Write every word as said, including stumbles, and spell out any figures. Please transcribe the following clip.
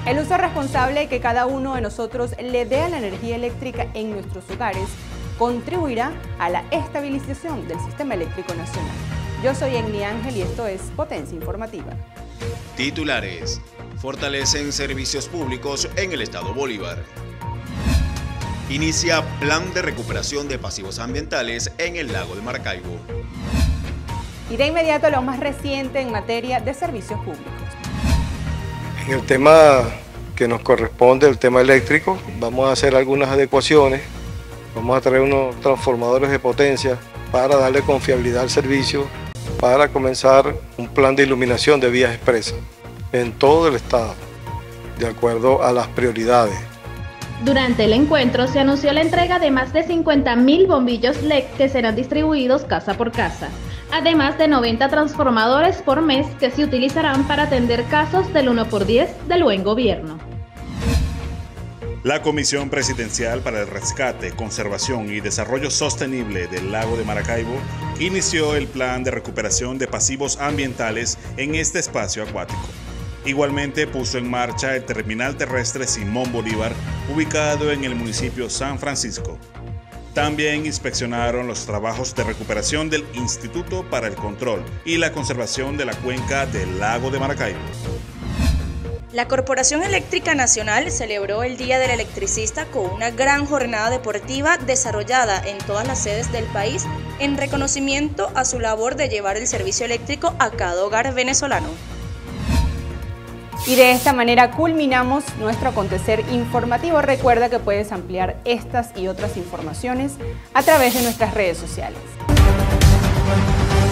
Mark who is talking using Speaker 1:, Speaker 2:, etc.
Speaker 1: El uso responsable que cada uno de nosotros le dé a la energía eléctrica en nuestros hogares contribuirá a la estabilización del sistema eléctrico nacional. Yo soy Enni Ángel y esto es Potencia Informativa.
Speaker 2: Titulares: fortalecen servicios públicos en el estado Bolívar. Inicia plan de recuperación de pasivos ambientales en el lago de Maracaibo.
Speaker 1: Y de inmediato lo más reciente en materia de servicios públicos.
Speaker 3: En el tema que nos corresponde, el tema eléctrico, vamos a hacer algunas adecuaciones. Vamos a traer unos transformadores de potencia para darle confiabilidad al servicio, para comenzar un plan de iluminación de vías expresas en todo el estado, de acuerdo a las prioridades.
Speaker 4: Durante el encuentro se anunció la entrega de más de cincuenta mil bombillos L E D que serán distribuidos casa por casa, además de noventa transformadores por mes que se utilizarán para atender casos del uno por diez del buen gobierno.
Speaker 5: La Comisión Presidencial para el Rescate, Conservación y Desarrollo Sostenible del Lago de Maracaibo inició el plan de recuperación de pasivos ambientales en este espacio acuático. Igualmente puso en marcha el terminal terrestre Simón Bolívar, ubicado en el municipio San Francisco. También inspeccionaron los trabajos de recuperación del Instituto para el Control y la Conservación de la Cuenca del Lago de Maracaibo.
Speaker 6: La Corporación Eléctrica Nacional celebró el Día del Electricista con una gran jornada deportiva desarrollada en todas las sedes del país en reconocimiento a su labor de llevar el servicio eléctrico a cada hogar venezolano.
Speaker 1: Y de esta manera culminamos nuestro acontecer informativo. Recuerda que puedes ampliar estas y otras informaciones a través de nuestras redes sociales.